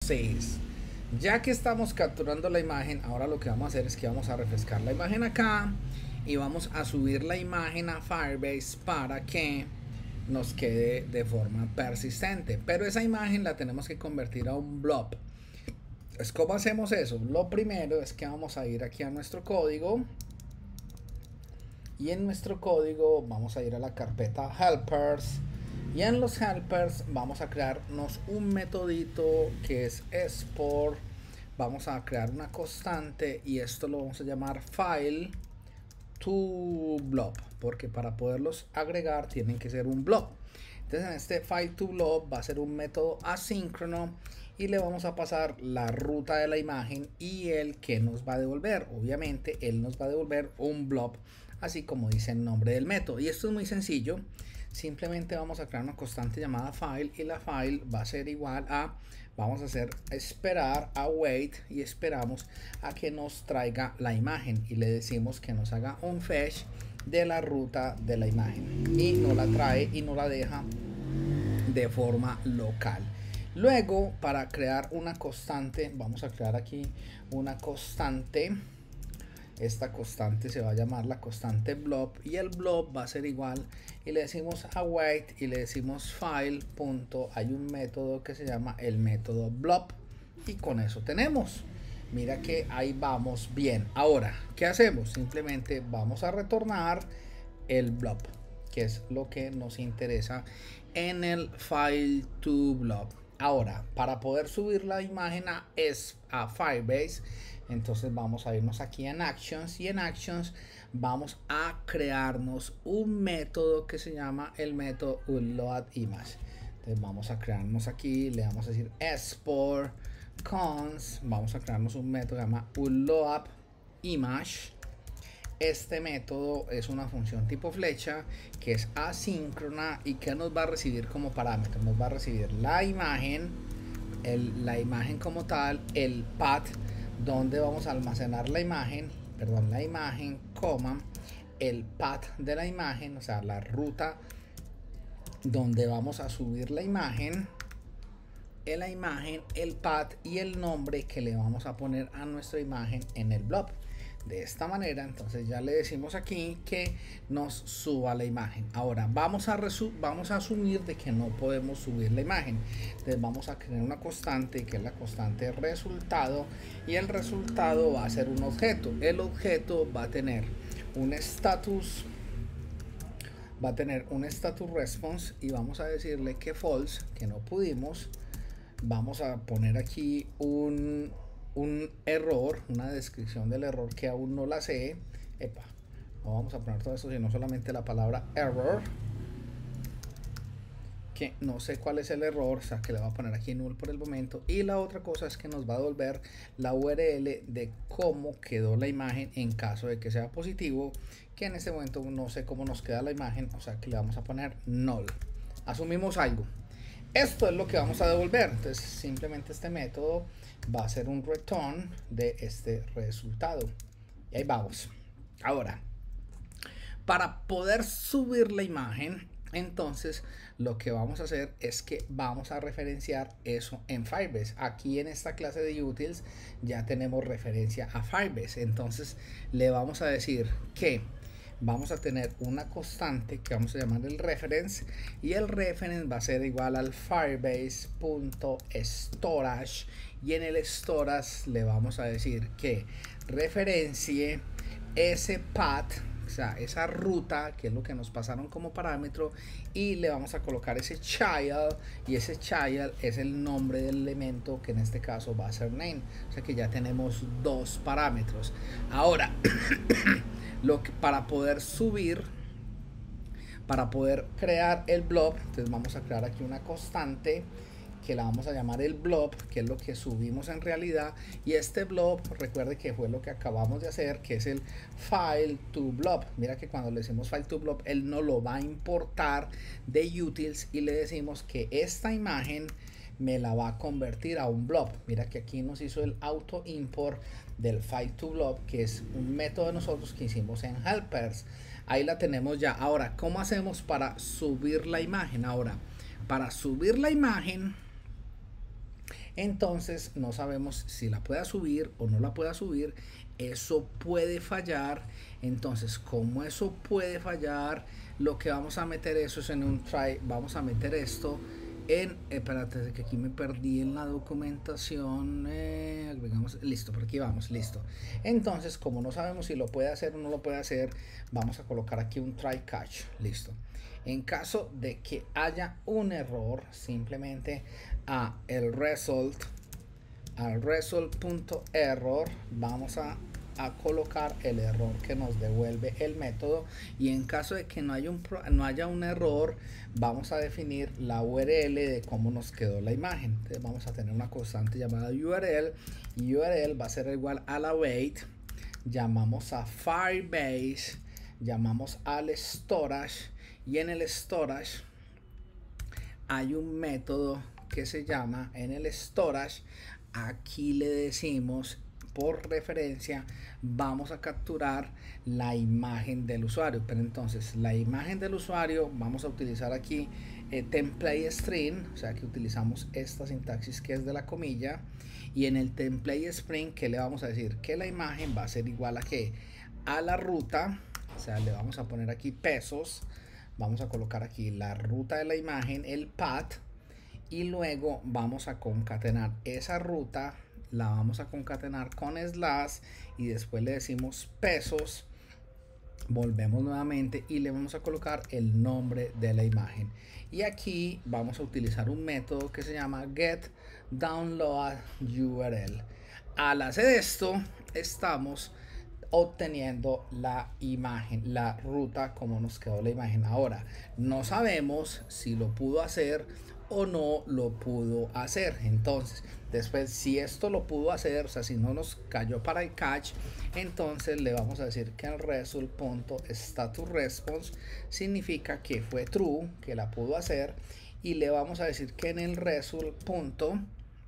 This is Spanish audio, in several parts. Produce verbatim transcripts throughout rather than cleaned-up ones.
Entonces, ya que estamos capturando la imagen, ahora lo que vamos a hacer es que vamos a refrescar la imagen acá y vamos a subir la imagen a Firebase para que nos quede de forma persistente. Pero esa imagen la tenemos que convertir a un blob. Entonces, ¿cómo hacemos eso? Lo primero es que vamos a ir aquí a nuestro código. Y en nuestro código vamos a ir a la carpeta helpers. Y en los helpers vamos a crearnos un metodito que es export. Vamos a crear una constante y esto lo vamos a llamar file to blob, porque para poderlos agregar tienen que ser un blob. Entonces en este file to blob va a ser un método asíncrono y le vamos a pasar la ruta de la imagen y el que nos va a devolver. Obviamente él nos va a devolver un blob, así como dice el nombre del método. Y esto es muy sencillo. Simplemente vamos a crear una constante llamada file y la file va a ser igual a, vamos a hacer esperar a wait y esperamos a que nos traiga la imagen y le decimos que nos haga un fetch de la ruta de la imagen y nos la trae y nos la deja de forma local. Luego, para crear una constante, vamos a crear aquí una constante. Esta constante se va a llamar la constante blob y el blob va a ser igual y le decimos await y le decimos file punto, hay un método que se llama el método blob y con eso tenemos. Mira que ahí vamos bien. Ahora, ¿qué hacemos? Simplemente vamos a retornar el blob, que es lo que nos interesa en el file to blob. Ahora, para poder subir la imagen a, a Firebase, entonces vamos a irnos aquí en Actions y en Actions vamos a crearnos un método que se llama el método uploadImage. Entonces vamos a crearnos aquí, le vamos a decir export cons, vamos a crearnos un método que se llama uploadImage. Este método es una función tipo flecha que es asíncrona y que nos va a recibir como parámetro. Nos va a recibir la imagen, el, la imagen como tal, el path donde vamos a almacenar la imagen, perdón, la imagen, coma, el path de la imagen, o sea, la ruta donde vamos a subir la imagen, la imagen, el path y el nombre que le vamos a poner a nuestra imagen en el blob. De esta manera, entonces ya le decimos aquí que nos suba la imagen. Ahora vamos a, vamos a asumir de que no podemos subir la imagen. Entonces vamos a crear una constante que es la constante resultado y el resultado va a ser un objeto. El objeto va a tener un status, va a tener un status response y vamos a decirle que false, que no pudimos. Vamos a poner aquí un un error, una descripción del error que aún no la sé. Epa, no vamos a poner todo esto, sino solamente la palabra error, que no sé cuál es el error, o sea que le voy a poner aquí null por el momento. Y la otra cosa es que nos va a devolver la U R L de cómo quedó la imagen en caso de que sea positivo, que en este momento no sé cómo nos queda la imagen, o sea que le vamos a poner null. Asumimos algo. Esto es lo que vamos a devolver. Entonces simplemente este método va a ser un return de este resultado y ahí vamos. Ahora, para poder subir la imagen, entonces lo que vamos a hacer es que vamos a referenciar eso en Firebase. Aquí en esta clase de utils ya tenemos referencia a Firebase, entonces le vamos a decir que vamos a tener una constante que vamos a llamar el reference y el reference va a ser igual al firebase.storage y en el storage le vamos a decir que referencie ese path, o sea, esa ruta que es lo que nos pasaron como parámetro y le vamos a colocar ese child y ese child es el nombre del elemento que en este caso va a ser name, o sea que ya tenemos dos parámetros. Ahora lo que para poder subir, para poder crear el blob, entonces vamos a crear aquí una constante que la vamos a llamar el blob, que es lo que subimos en realidad, y este blob, recuerde que fue lo que acabamos de hacer, que es el file to blob. Mira que cuando le decimos file to blob, él no lo va a importar de utils y le decimos que esta imagen me la va a convertir a un blob. Mira que aquí nos hizo el auto import del file to blob, que es un método de nosotros que hicimos en helpers. Ahí la tenemos ya. Ahora, ¿cómo hacemos para subir la imagen? Ahora, para subir la imagen, entonces no sabemos si la pueda subir o no la pueda subir. Eso puede fallar. Entonces, como eso puede fallar, lo que vamos a meter eso es en un try. Vamos a meter esto en, espérate que aquí me perdí en la documentación, eh, digamos, listo, por aquí vamos, listo. Entonces, como no sabemos si lo puede hacer o no lo puede hacer, vamos a colocar aquí un try catch, listo. En caso de que haya un error, simplemente a el result, al result.error, vamos a a colocar el error que nos devuelve el método, y en caso de que no haya un, no haya un error, vamos a definir la U R L de cómo nos quedó la imagen. Entonces vamos a tener una constante llamada U R L, y U R L va a ser igual a la await, llamamos a Firebase, llamamos al storage, y en el storage hay un método que se llama, en el storage, aquí le decimos, por referencia, vamos a capturar la imagen del usuario. Pero entonces la imagen del usuario, vamos a utilizar aquí eh, template string, o sea que utilizamos esta sintaxis que es de la comilla, y en el template string, ¿qué le vamos a decir? Que la imagen va a ser igual a que a la ruta, o sea, le vamos a poner aquí pesos, vamos a colocar aquí la ruta de la imagen, el path, y luego vamos a concatenar esa ruta, la vamos a concatenar con slash, y después le decimos pesos, volvemos nuevamente y le vamos a colocar el nombre de la imagen, y aquí vamos a utilizar un método que se llama get download U R L. Al hacer esto estamos obteniendo la imagen, la ruta como nos quedó la imagen. Ahora no sabemos si lo pudo hacer o no lo pudo hacer. Entonces después, si esto lo pudo hacer, o sea, si no nos cayó para el catch, entonces le vamos a decir que el result.statusResponse significa que fue true, que la pudo hacer, y le vamos a decir que en el result.url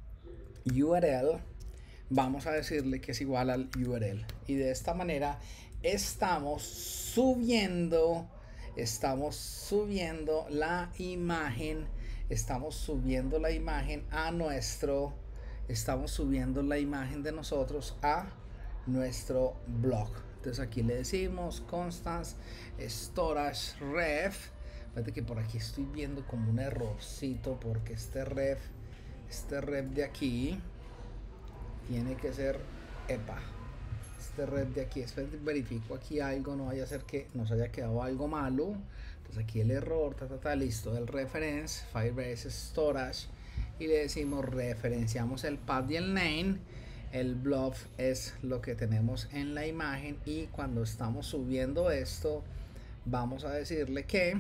vamos a decirle que es igual al U R L, y de esta manera estamos subiendo estamos subiendo la imagen estamos subiendo la imagen a nuestro estamos subiendo la imagen de nosotros a nuestro blog. Entonces aquí le decimos constants storage ref. Fíjate que por aquí estoy viendo como un errorcito, porque este ref este ref de aquí tiene que ser, epa, este ref de aquí, después verifico aquí algo, no vaya a ser que nos haya quedado algo malo. Entonces aquí el error, ta, ta, ta, listo, el reference, Firebase storage, y le decimos, referenciamos el path y el name, el blob es lo que tenemos en la imagen, y cuando estamos subiendo esto, vamos a decirle que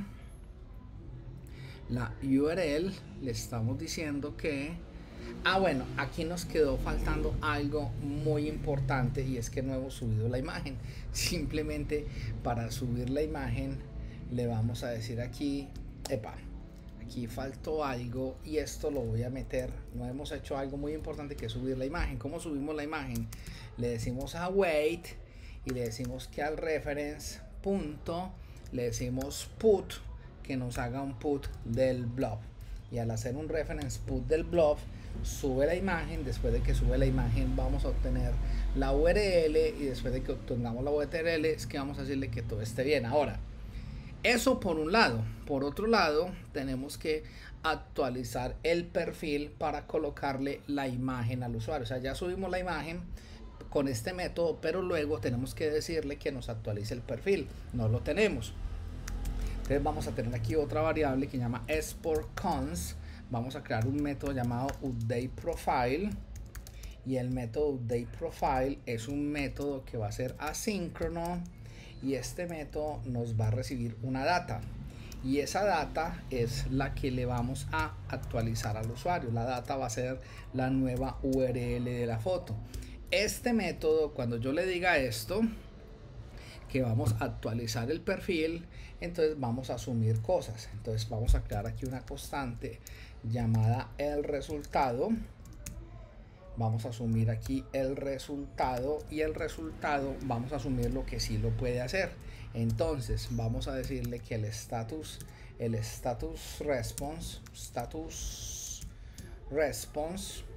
la U R L, le estamos diciendo que Ah, bueno, aquí nos quedó faltando algo muy importante, y es que no hemos subido la imagen. Simplemente para subir la imagen le vamos a decir aquí, epa, aquí faltó algo, y esto lo voy a meter. No hemos hecho algo muy importante, que es subir la imagen. ¿Cómo subimos la imagen? Le decimos a wait, y le decimos que al reference punto le decimos put, que nos haga un put del blob, y al hacer un reference put del blob sube la imagen. Después de que sube la imagen vamos a obtener la U R L, y después de que obtengamos la U R L es que vamos a decirle que todo esté bien. Ahora, eso por un lado. Por otro lado, tenemos que actualizar el perfil para colocarle la imagen al usuario. O sea, ya subimos la imagen con este método, pero luego tenemos que decirle que nos actualice el perfil. No lo tenemos. Entonces vamos a tener aquí otra variable que se llama exportCons. Vamos a crear un método llamado updateProfile, y el método updateProfile es un método que va a ser asíncrono, y este método nos va a recibir una data, y esa data es la que le vamos a actualizar al usuario. La data va a ser la nueva U R L de la foto. Este método, cuando yo le diga esto, que vamos a actualizar el perfil, entonces vamos a asumir cosas. Entonces vamos a crear aquí una constante llamada el resultado. Vamos a asumir aquí el resultado, y el resultado vamos a asumir lo que sí lo puede hacer. Entonces vamos a decirle que el status el status response status response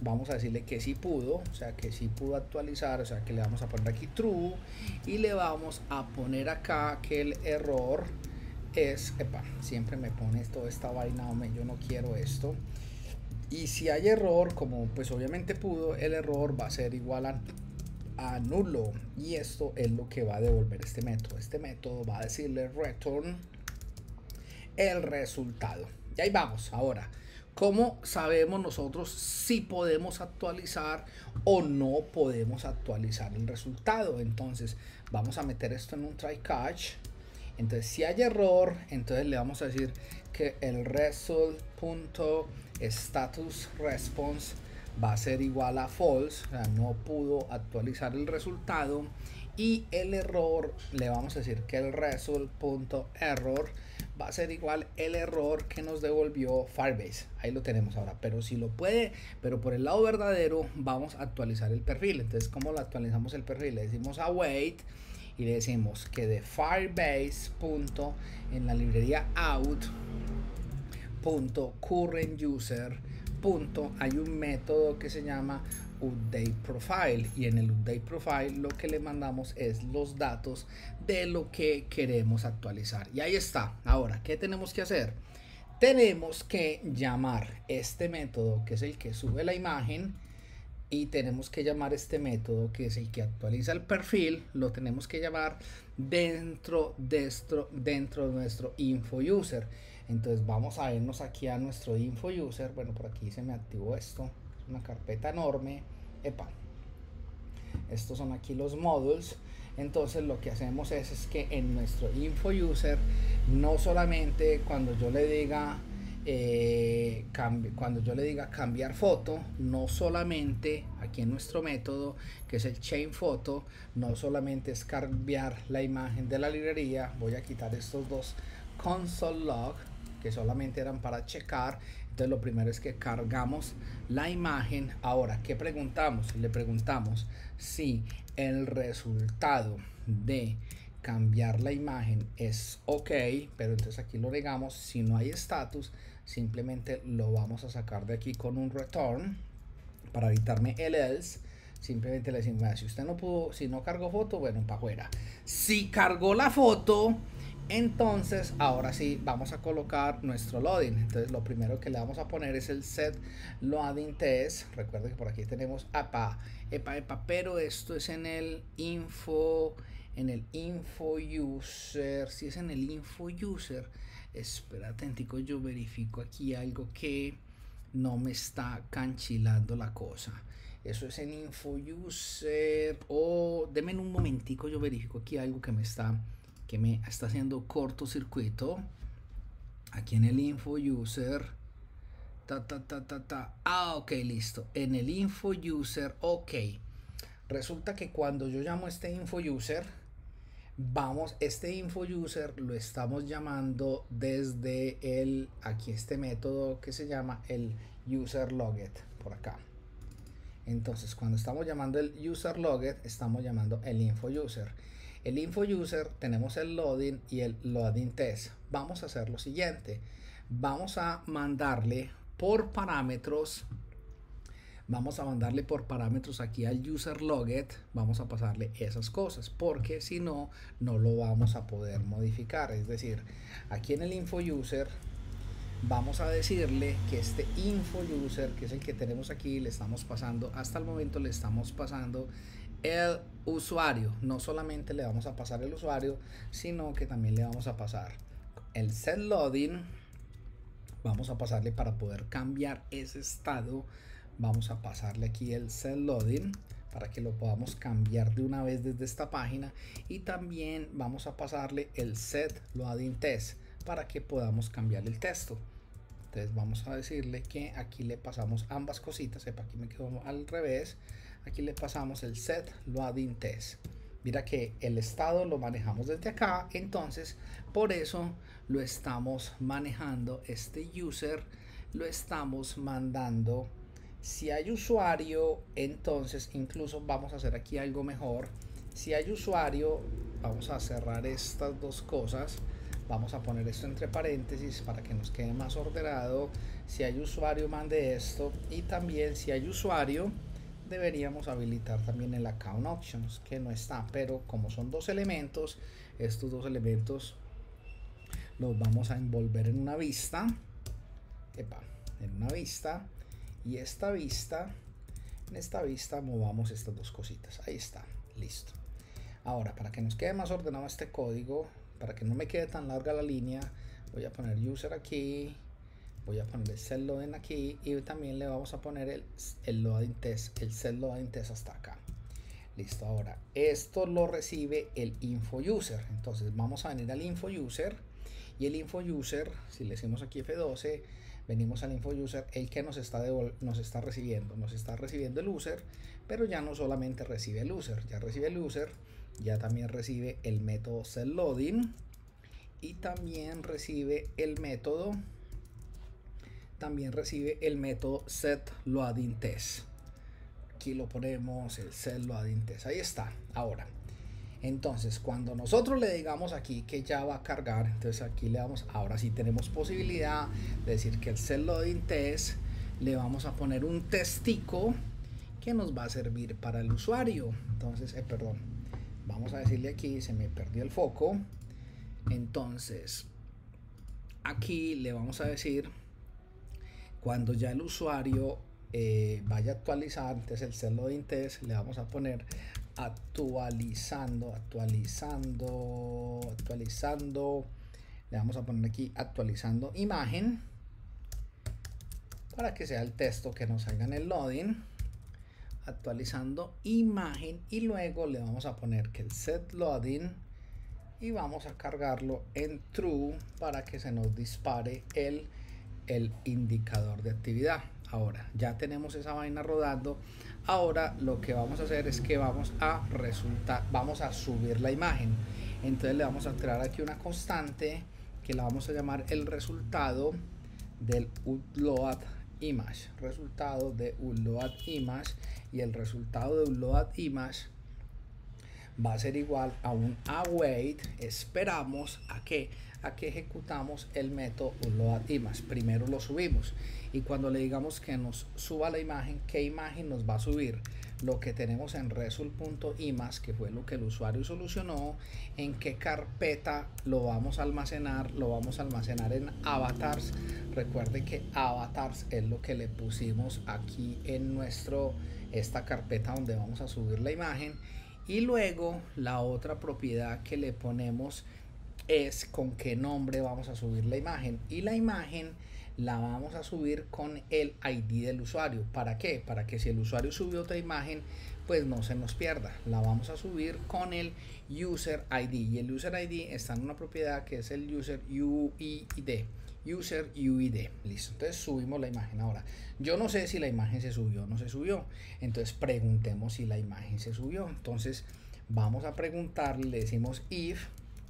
vamos a decirle que sí pudo, o sea que sí pudo actualizar, o sea que le vamos a poner aquí true y le vamos a poner acá que el error es, epa, siempre me pone toda esta vaina, hombre, yo no quiero esto. Y si hay error, como pues obviamente pudo, el error va a ser igual a, a nulo. Y esto es lo que va a devolver este método. Este método va a decirle return el resultado. Y ahí vamos. Ahora, ¿cómo sabemos nosotros si podemos actualizar o no podemos actualizar el resultado? Entonces, vamos a meter esto en un try catch. Entonces, si hay error, entonces le vamos a decir que el result.status response va a ser igual a false, o sea, no pudo actualizar el resultado. Y el error, le vamos a decir que el result.error va a ser igual el error que nos devolvió Firebase. Ahí lo tenemos ahora, pero si lo puede, pero por el lado verdadero, vamos a actualizar el perfil. Entonces, ¿cómo lo actualizamos el perfil? Le decimos await y le decimos que de Firebase punto en la librería out punto current user punto hay un método que se llama update profile, y en el update profile lo que le mandamos es los datos de lo que queremos actualizar. Y ahí está. Ahora, ¿qué tenemos que hacer? Tenemos que llamar este método que es el que sube la imagen, y tenemos que llamar este método que es el que actualiza el perfil, lo tenemos que llamar dentro, dentro, dentro de nuestro info user. Entonces vamos a irnos aquí a nuestro info user. Bueno, por aquí se me activó esto, es una carpeta enorme. Epa, estos son aquí los modules. Entonces lo que hacemos es, es que en nuestro info user, no solamente cuando yo le diga Eh, cuando yo le diga cambiar foto, no solamente aquí en nuestro método que es el chain photo, no solamente es cambiar la imagen de la librería. Voy a quitar estos dos console log que solamente eran para checar. Entonces lo primero es que cargamos la imagen. Ahora, ¿qué preguntamos? Le preguntamos si el resultado de cambiar la imagen es ok, pero entonces aquí lo negamos. Si no hay status, simplemente lo vamos a sacar de aquí con un return para evitarme el else. Simplemente le decimos, si usted no pudo, si no cargó foto, bueno, para afuera. Si cargó la foto, entonces ahora sí vamos a colocar nuestro loading. Entonces lo primero que le vamos a poner es el set loading test. Recuerden que por aquí tenemos epa, epa, epa, pero esto es en el info, en el info user. Si es en el info user, espérate, antico, yo verifico aquí algo que no me está canchilando la cosa. Eso es en info user, o oh, denme un momentico, yo verifico aquí algo que me está que me está haciendo cortocircuito aquí en el info user. Ta, ta, ta, ta, ta. Ah, ok, listo. En el info user, ok. Resulta que cuando yo llamo este info user, vamos, este info user lo estamos llamando desde el, aquí este método que se llama el user logged, por acá. Entonces, cuando estamos llamando el user logged, estamos llamando el info user. El info user, tenemos el loading y el loading test. Vamos a hacer lo siguiente. Vamos a mandarle por parámetros. Vamos a mandarle por parámetros aquí al user logged. Vamos a pasarle esas cosas, porque si no, no lo vamos a poder modificar. Es decir, aquí en el info user, vamos a decirle que este info user, que es el que tenemos aquí, le estamos pasando, hasta el momento le estamos pasando el usuario. No solamente le vamos a pasar el usuario, sino que también le vamos a pasar el set loading. Vamos a pasarle, para poder cambiar ese estado, vamos a pasarle aquí el set loading para que lo podamos cambiar de una vez desde esta página. Y también vamos a pasarle el set loading test para que podamos cambiar el texto. Entonces vamos a decirle que aquí le pasamos ambas cositas. Epa, aquí me quedo al revés. Aquí le pasamos el set loading test. Mira que el estado lo manejamos desde acá, entonces por eso lo estamos manejando. Este user lo estamos mandando. Si hay usuario, entonces incluso vamos a hacer aquí algo mejor. Si hay usuario, vamos a cerrar estas dos cosas. Vamos a poner esto entre paréntesis para que nos quede más ordenado. Si hay usuario, mande esto. Y también si hay usuario, deberíamos habilitar también el account options, que no está, pero como son dos elementos, estos dos elementos los vamos a envolver en una vista. Epa, en una vista. Y esta vista, en esta vista movamos estas dos cositas. Ahí está, listo. Ahora, para que nos quede más ordenado este código, para que no me quede tan larga la línea, voy a poner user aquí, voy a poner el set loading aquí y también le vamos a poner el, el loading test, el set loading test hasta acá. Listo. Ahora esto lo recibe el info user, entonces vamos a venir al info user y el info user, si le decimos aquí F doce, venimos al info user, el que nos está nos está recibiendo, nos está recibiendo el user, pero ya no solamente recibe el user, ya recibe el user, ya también recibe el método setLoading y también recibe el método también recibe el método setLoadingTest. Aquí lo ponemos, el setLoadingTest, ahí está. Ahora, entonces cuando nosotros le digamos aquí que ya va a cargar, entonces aquí le damos, ahora sí tenemos posibilidad de decir que el setLoadingTest le vamos a poner un testico que nos va a servir para el usuario. Entonces, eh, perdón, vamos a decirle aquí, se me perdió el foco. Entonces, aquí le vamos a decir, cuando ya el usuario eh, vaya a actualizar, entonces el setLoadingTest le vamos a poner actualizando, actualizando, actualizando, le vamos a poner aquí actualizando imagen, para que sea el texto que nos salga en el loading, actualizando imagen, y luego le vamos a poner que el setLoading y vamos a cargarlo en true para que se nos dispare el, el indicador de actividad. Ahora ya tenemos esa vaina rodando. Ahora lo que vamos a hacer es que vamos a resultar, vamos a subir la imagen. Entonces le vamos a crear aquí una constante que la vamos a llamar el resultado del upload image, resultado de upload image, y el resultado de upload image va a ser igual a un await. Esperamos a que a que ejecutamos el método uploadImage. Primero lo subimos y cuando le digamos que nos suba la imagen, ¿qué imagen nos va a subir? Lo que tenemos en result.image, que fue lo que el usuario solucionó. En qué carpeta lo vamos a almacenar, lo vamos a almacenar en avatars. Recuerde que avatars es lo que le pusimos aquí en nuestro esta carpeta donde vamos a subir la imagen. Y luego la otra propiedad que le ponemos es con qué nombre vamos a subir la imagen, y la imagen la vamos a subir con el I D del usuario. ¿Para qué? Para que si el usuario subió otra imagen, pues no se nos pierda. La vamos a subir con el user I D, y el user I D está en una propiedad que es el user U I D, user U I D. Listo, entonces subimos la imagen. Ahora yo no sé si la imagen se subió o no se subió, entonces preguntemos si la imagen se subió. Entonces vamos a preguntarle, le decimos if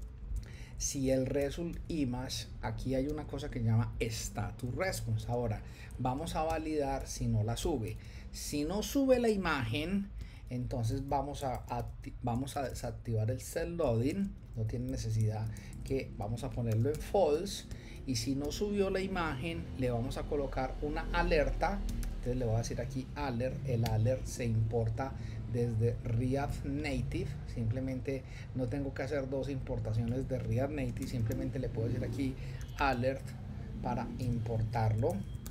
si el result image, aquí hay una cosa que se llama status response. Ahora vamos a validar si no la sube. Si no sube la imagen, entonces vamos a, a vamos a desactivar el setLoading, no tiene necesidad, que vamos a ponerlo en false. Y si no subió la imagen, le vamos a colocar una alerta. Entonces le voy a decir aquí alert. El alert se importa desde React Native. Simplemente no tengo que hacer dos importaciones de React Native, simplemente le puedo decir aquí alert para importarlo.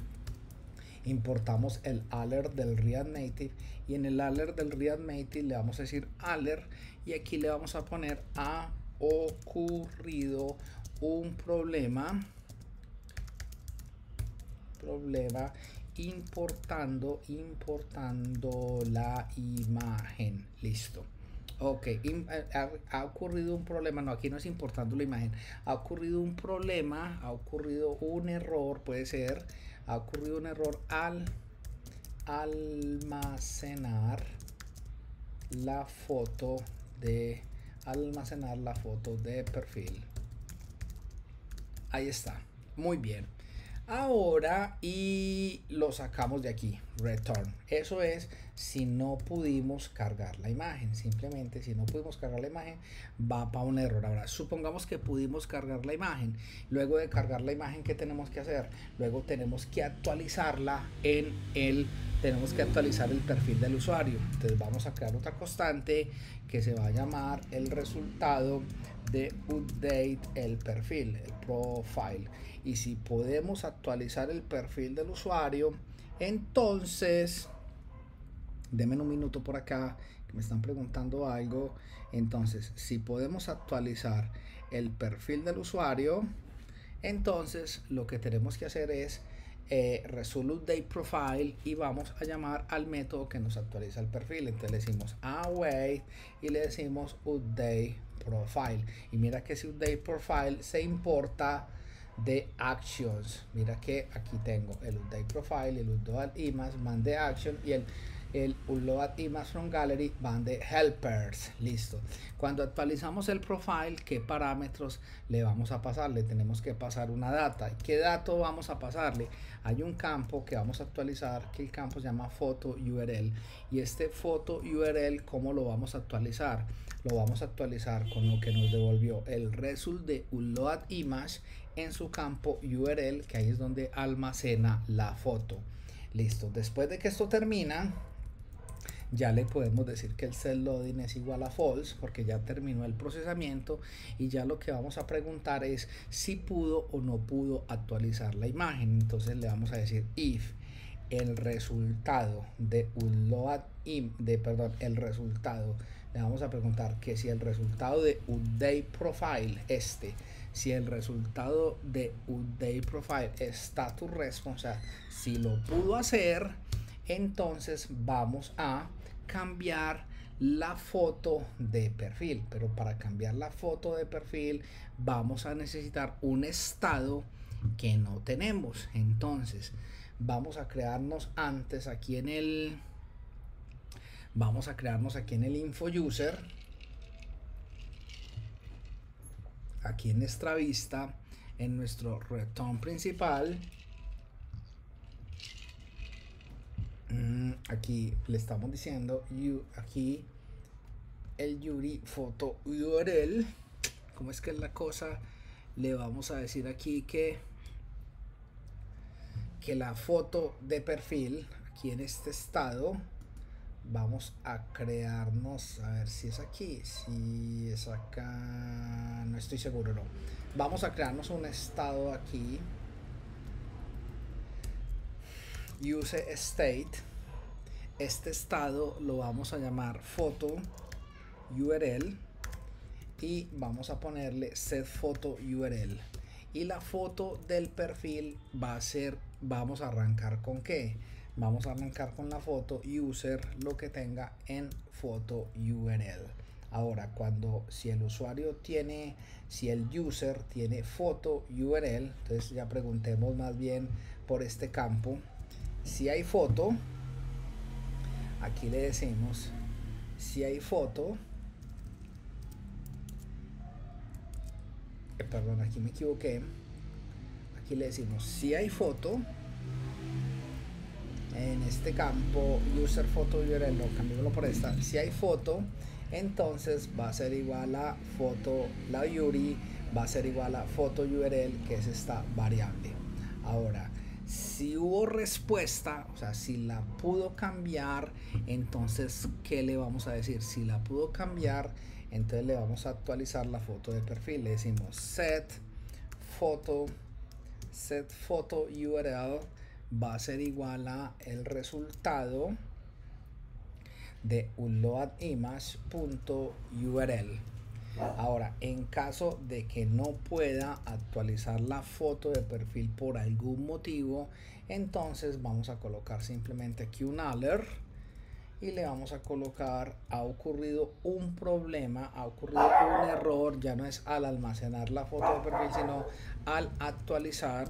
Importamos el alert del React Native, y en el alert del React Native le vamos a decir alert, y aquí le vamos a poner ha ocurrido un problema problema importando importando la imagen. Listo. Ok, ha, ha ocurrido un problema, no, aquí no es importando la imagen, ha ocurrido un problema, ha ocurrido un error, puede ser, ha ocurrido un error al almacenar la foto de almacenar la foto de perfil. Ahí está, muy bien. Ahora, y lo sacamos de aquí, return. Eso es si no pudimos cargar la imagen. Simplemente si no pudimos cargar la imagen va para un error. Ahora supongamos que pudimos cargar la imagen. Luego de cargar la imagen, ¿qué tenemos que hacer? Luego tenemos que actualizarla en el tenemos que actualizar el perfil del usuario. Entonces vamos a crear otra constante que se va a llamar el resultado de update el perfil, el profile. Y si podemos actualizar el perfil del usuario, entonces denme un minuto por acá que me están preguntando algo. Entonces si podemos actualizar el perfil del usuario, entonces lo que tenemos que hacer es eh, resolve update profile y vamos a llamar al método que nos actualiza el perfil. Entonces le decimos await y le decimos update profile, y mira que ese update profile se importa de actions. Mira que aquí tengo el update profile, el upload image van de action y el el upload image from gallery van de helpers. Listo. Cuando actualizamos el profile, ¿qué parámetros le vamos a pasar? Le tenemos que pasar una data. ¿Qué dato vamos a pasarle? Hay un campo que vamos a actualizar, que el campo se llama photo U R L, y este photo U R L, ¿cómo lo vamos a actualizar? Lo vamos a actualizar con lo que nos devolvió el result de upload image en su campo U R L, que ahí es donde almacena la foto. Listo. Después de que esto termina, ya le podemos decir que el set loading es igual a false, porque ya terminó el procesamiento, y ya lo que vamos a preguntar es si pudo o no pudo actualizar la imagen. Entonces le vamos a decir if el resultado de upload de perdón el resultado le vamos a preguntar que si el resultado de update profile este si el resultado de update profile status response, o sea, si lo pudo hacer, entonces vamos a cambiar la foto de perfil. Pero para cambiar la foto de perfil vamos a necesitar un estado que no tenemos. Entonces vamos a crearnos antes aquí en el vamos a crearnos aquí en el info user, aquí en nuestra vista, en nuestro return principal. Aquí le estamos diciendo you, aquí el Yuri photo U R L. ¿Cómo es que es la cosa? Le vamos a decir aquí que que la foto de perfil, aquí en este estado, vamos a crearnos, a ver si es aquí, si es acá, no estoy seguro, no. Vamos a crearnos un estado aquí, use state. Este estado lo vamos a llamar photo U R L y vamos a ponerle set photo U R L, y la foto del perfil va a ser, vamos a arrancar con qué, vamos a arrancar con la foto user, lo que tenga en photo U R L. Ahora, cuando si el usuario tiene, si el user tiene photo U R L, entonces ya preguntemos más bien por este campo si hay foto. Aquí le decimos si hay foto, eh, perdón, aquí me equivoqué. Aquí le decimos si hay foto en este campo user photo U R L, no, cambiémoslo por esta. Si hay foto, entonces va a ser igual a foto, la Yuri va a ser igual a photo U R L, que es esta variable. Ahora, si hubo respuesta, o sea, si la pudo cambiar, entonces ¿qué le vamos a decir? Si la pudo cambiar, entonces le vamos a actualizar la foto de perfil. Le decimos set photo, set photo U R L va a ser igual a el resultado de uploadimage.url. Ahora, en caso de que no pueda actualizar la foto de perfil por algún motivo, entonces vamos a colocar simplemente aquí un alert y le vamos a colocar ha ocurrido un problema, ha ocurrido un error, ya no es al almacenar la foto de perfil, sino al actualizar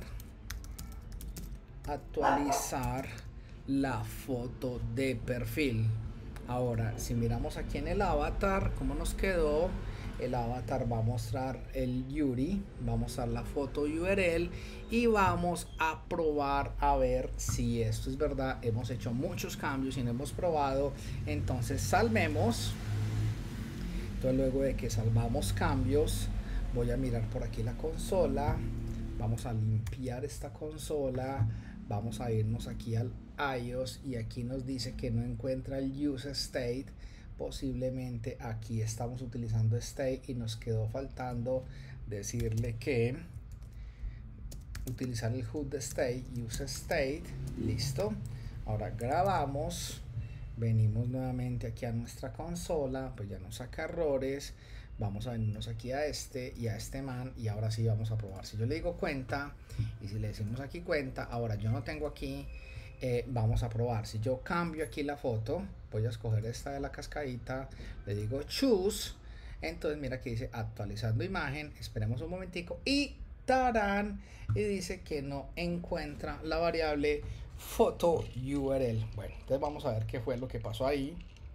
actualizar la foto de perfil. Ahora, si miramos aquí en el avatar, cómo nos quedó, el avatar va a mostrar el Yuri, va a mostrar la foto U R L y vamos a probar a ver si esto es verdad. Hemos hecho muchos cambios y no hemos probado, entonces salvemos. Entonces luego de que salvamos cambios, voy a mirar por aquí la consola, vamos a limpiar esta consola, vamos a irnos aquí al iOS y aquí nos dice que no encuentra el use state. Posiblemente aquí estamos utilizando state y nos quedó faltando decirle que utilizar el H U D de state, use state. Listo, ahora grabamos, venimos nuevamente aquí a nuestra consola, pues ya nos saca errores. Vamos a venirnos aquí a este y a este man y ahora sí vamos a probar. Si yo le digo cuenta y si le decimos aquí cuenta, ahora yo no tengo aquí, eh, vamos a probar. Si yo cambio aquí la foto, voy a escoger esta de la cascadita, le digo choose, entonces mira que dice actualizando imagen, esperemos un momentico y ¡tarán! Y dice que no encuentra la variable foto U R L. Bueno, entonces vamos a ver qué fue lo que pasó ahí.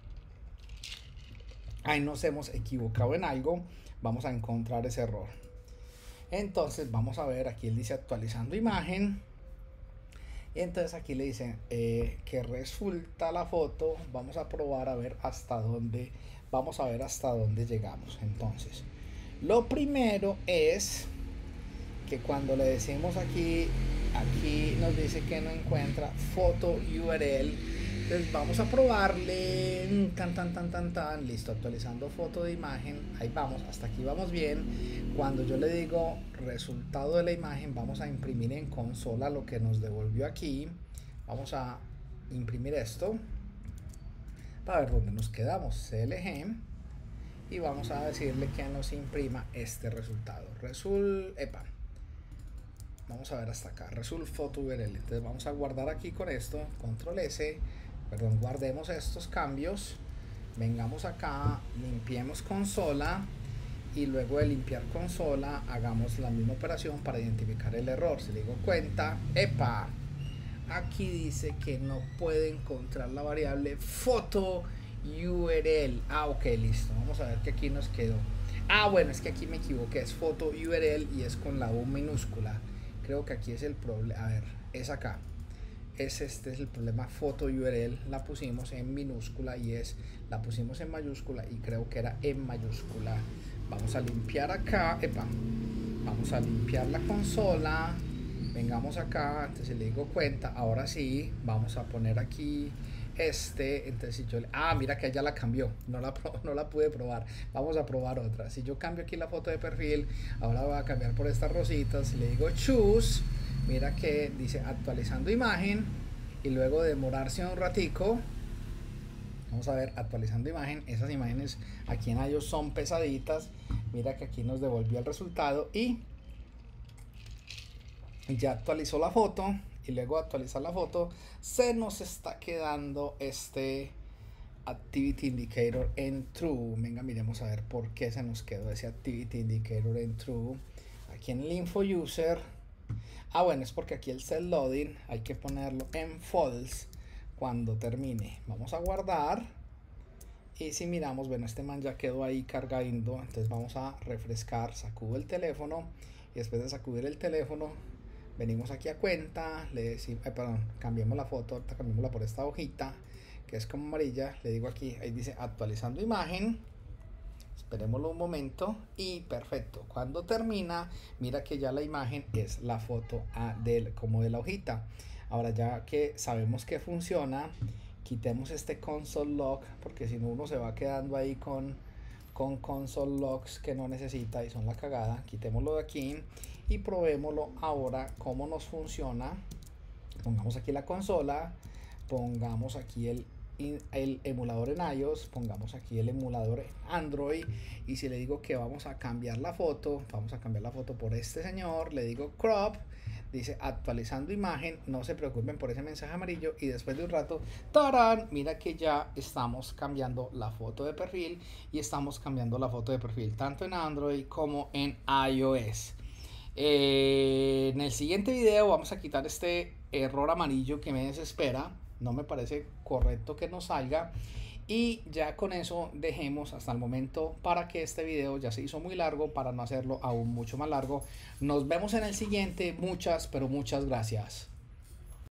Ahí nos hemos equivocado en algo, vamos a encontrar ese error. Entonces vamos a ver, aquí él dice actualizando imagen. Y entonces aquí le dicen eh, que resulta la foto. Vamos a probar a ver hasta dónde, vamos a ver hasta dónde llegamos. Entonces, lo primero es que cuando le decimos aquí, aquí nos dice que no encuentra foto U R L. Entonces vamos a probarle, tan tan tan tan tan, listo, actualizando foto de imagen, ahí vamos, hasta aquí vamos bien. Cuando yo le digo resultado de la imagen, vamos a imprimir en consola lo que nos devolvió aquí. Vamos a imprimir esto para ver dónde nos quedamos, C L G, y vamos a decirle que nos imprima este resultado. Resul, epa, vamos a ver hasta acá, result photo U R L. Entonces vamos a guardar aquí con esto, control S, perdón, guardemos estos cambios, vengamos acá, limpiemos consola y luego de limpiar consola hagamos la misma operación para identificar el error. Si le digo cuenta, epa, aquí dice que no puede encontrar la variable foto U R L. Ah, ok, listo, vamos a ver que aquí nos quedó. Ah, bueno, es que aquí me equivoqué, es foto U R L y es con la U minúscula. Creo que aquí es el problema, a ver, es acá. Es este es el problema, foto U R L la pusimos en minúscula y es la pusimos en mayúscula y creo que era en mayúscula. Vamos a limpiar acá, epa, vamos a limpiar la consola, vengamos acá, entonces le digo cuenta, ahora sí, vamos a poner aquí este, entonces si yo le, ah, mira que ya la cambió, no la, no la pude probar, vamos a probar otra. Si yo cambio aquí la foto de perfil, ahora voy a cambiar por estas rositas, le digo choose, mira que dice actualizando imagen y luego de demorarse un ratico, vamos a ver actualizando imagen, esas imágenes aquí en iOS son pesaditas, mira que aquí nos devolvió el resultado y ya actualizó la foto y luego de actualizar la foto se nos está quedando este activity indicator en true. Venga, miremos a ver por qué se nos quedó ese activity indicator en true aquí en el info user. Ah, bueno, es porque aquí el set loading hay que ponerlo en false cuando termine. Vamos a guardar y si miramos, bueno, este man ya quedó ahí cargando, entonces vamos a refrescar, sacudo el teléfono y después de sacudir el teléfono venimos aquí a cuenta, le decimos, eh, perdón, cambiemos la foto, ahorita cambiémosla por esta hojita que es como amarilla, le digo aquí, ahí dice actualizando imagen, esperémoslo un momento y perfecto, cuando termina, mira que ya la imagen es la foto a del, como de la hojita. Ahora ya que sabemos que funciona, quitemos este console log, porque si no uno se va quedando ahí con, con console logs que no necesita y son la cagada. Quitémoslo de aquí y probémoslo ahora cómo nos funciona. Pongamos aquí la consola, pongamos aquí el el emulador en iOS, pongamos aquí el emulador en Android y si le digo que vamos a cambiar la foto, vamos a cambiar la foto por este señor, le digo crop, dice actualizando imagen, no se preocupen por ese mensaje amarillo y después de un rato, ¡tarán! Mira que ya estamos cambiando la foto de perfil y estamos cambiando la foto de perfil tanto en Android como en iOS. Eh, en el siguiente video vamos a quitar este error amarillo que me desespera, no me parece correcto que nos salga Y ya con eso dejemos hasta el momento, para que este video ya se hizo muy largo, para no hacerlo aún mucho más largo. Nos vemos en el siguiente. Muchas, pero muchas gracias.